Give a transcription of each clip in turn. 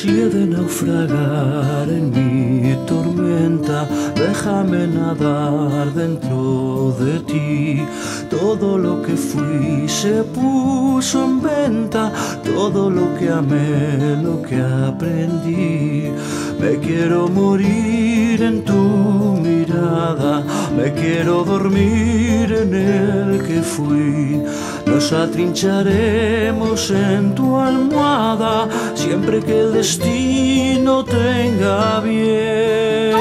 Si he de naufragar en mi tormenta, déjame nadar dentro de ti. Todo lo que fui se puso en venta, todo lo que amé, lo que aprendí. Me quiero morir en tu mirada, me quiero dormir en el que fui. Nos atrincharemos en tu almohada siempre que el destino tenga bien.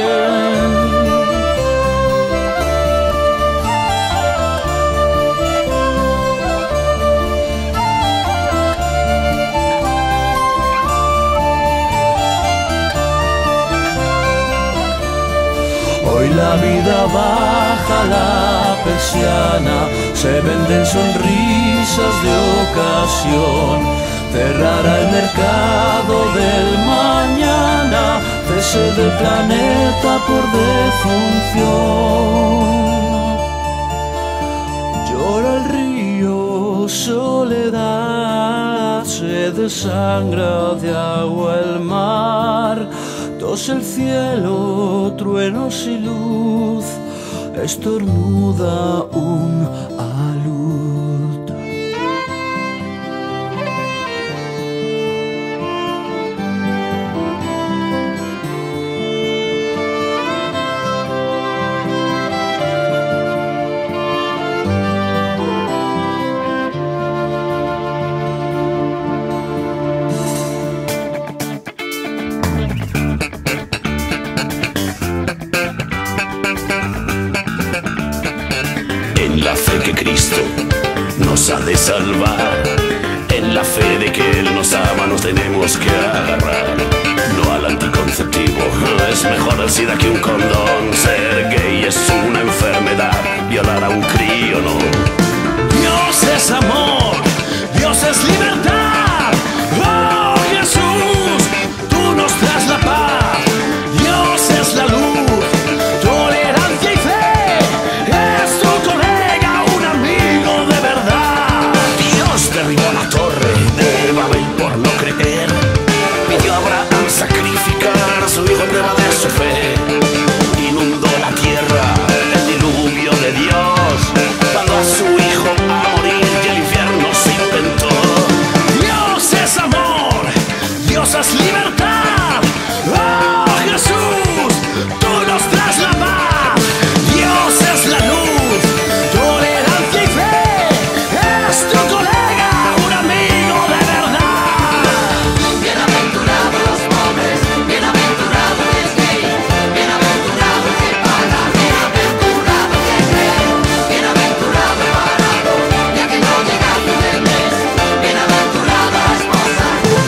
Hoy la vida baja la persiana, se venden sonrisas de ocasión. Cerrará el mercado del mañana, cese del planeta por defunción. Llora el río, soledad, se desangra de agua el mar. Tose el cielo, truenos y luz, estornuda un alud. En la fe que Cristo nos ha de salvar, en la fe de que Él nos ama, nos tenemos que agarrar. No al anticonceptivo, es mejor el SIDA que un condón. Ser gay es una enfermedad, violar a un crío no. Dios es amor, Dios es libertad. Oh Jesús, tú nos das la paz. Dios es la luz, tolerancia y fe. Es tu colega, un amigo de verdad. Dios derribó la torre de Babel por no creer. Pidió a Abraham sacrificar a su hijo en prueba de su fe. Inundó la tierra el diluvio de Dios, mandó a su hijo a morir y el infierno se inventó. Dios es amor, Dios es libertad. Oh Jesús, tú nos das la paz. Dios es la luz, tolerancia y fe. Es tu colega, un amigo de verdad. Bienaventurados los pobres, bienaventurado el gay, bienaventurado el que paga, bienaventurado el que cree, bienaventurado el barato, ya que no llega a fin del mes, bienaventurada la esposa.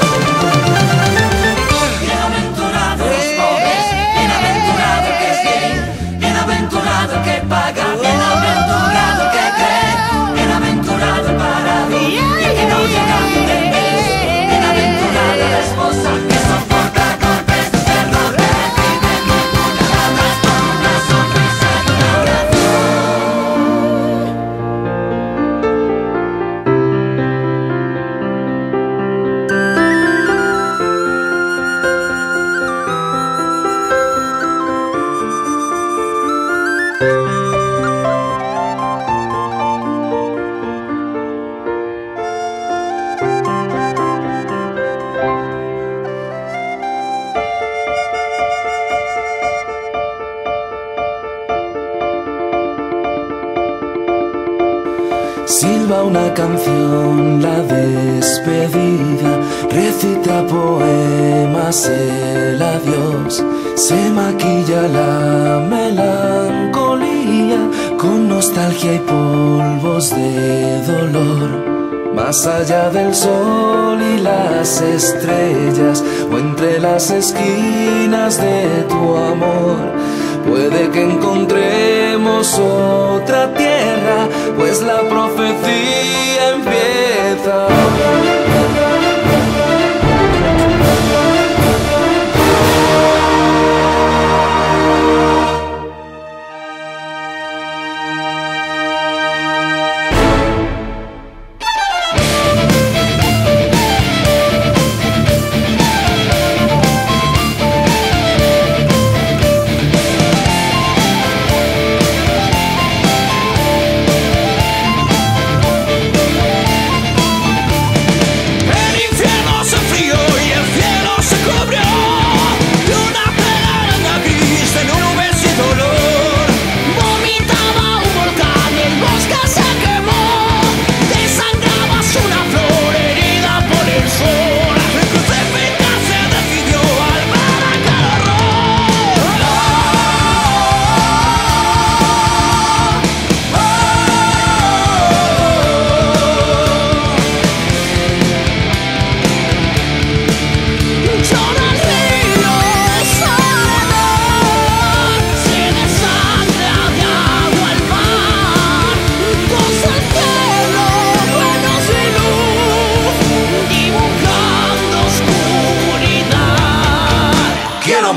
Bienaventurados los pobres, bienaventurado el que es gay, bienaventurado el que paga, bienaventurado el que cree, bienaventurado el barato, ya que no llega a fin del mes, bienaventurada la esposa que soporta golpes de terror, vive con puñaladas con una sonrisa y una Silba una canción, la despedida, recita poemas el adiós, se maquilla la melancolía con nostalgia y polvos de dolor. Más allá del sol y las estrellas, o entre las esquinas de tu amor, puede que encontremos otra tierra, pues la profecía empieza.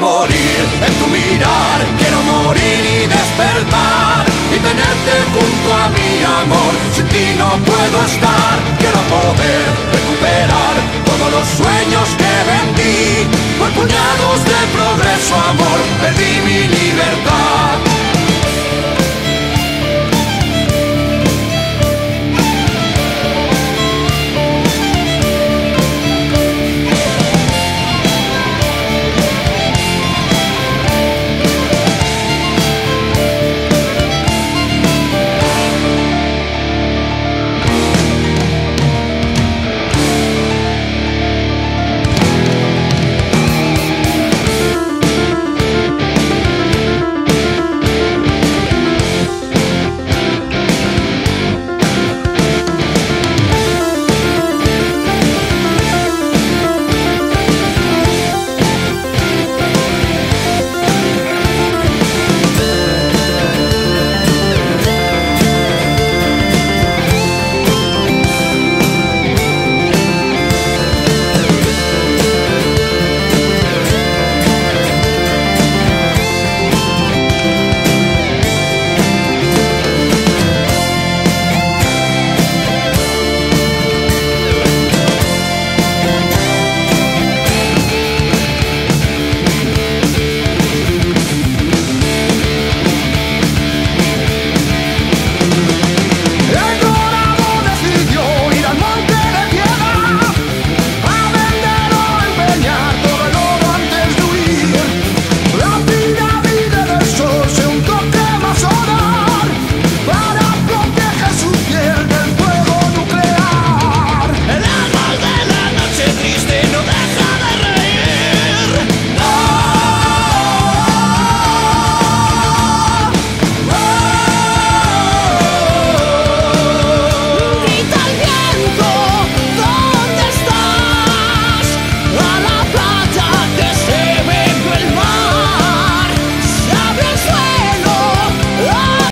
morir en tu mirar, quiero morir y despertar y tenerte junto a mi amor. Sin ti no puedo estar.